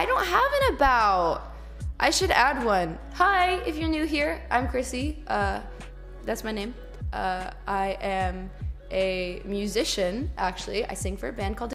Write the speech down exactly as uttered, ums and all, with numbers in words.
I don't have an about. I should add one. Hi, if you're new here, I'm Chrissy. Uh, that's my name. Uh, I am a musician, actually. I sing for a band called